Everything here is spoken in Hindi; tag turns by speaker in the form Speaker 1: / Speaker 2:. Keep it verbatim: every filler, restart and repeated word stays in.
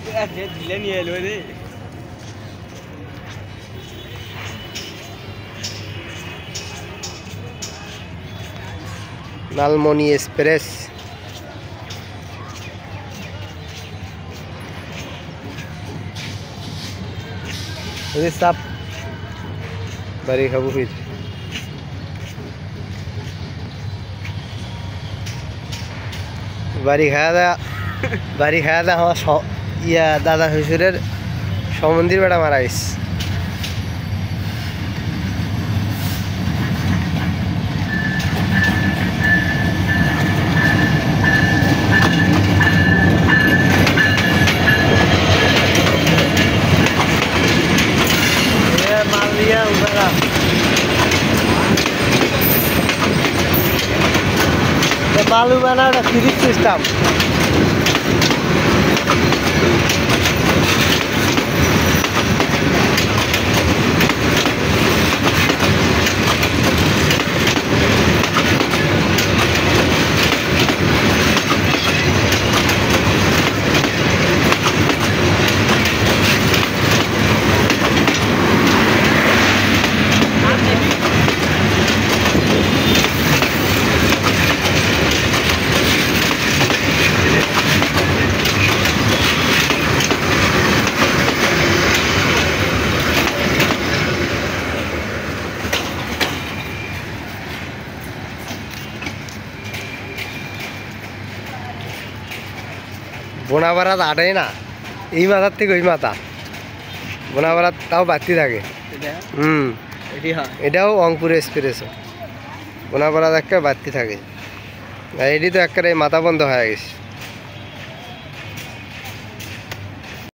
Speaker 1: लालमोनी एक्सप्रेस सब बारी खाबो फिर बारी खाया था बारी खाया था हमारा या दादा শ্বশুরের সমন্দির বেড়া মারা গেছে माल लिया उबेरा मालू बना फ्री सिस्टम বোনাপাড়াত আটেই না এই মাথার থেকে ওই মাথা বোনাপাড়াত তাও বাড়তি থাকে হুম এটাও অঙ্কুর এক্সপ্রেস বোনাপাড়াত একটা বাড়তি থাকে আর এটি তো একেবারে মাথা বন্ধ হয়ে গেছে।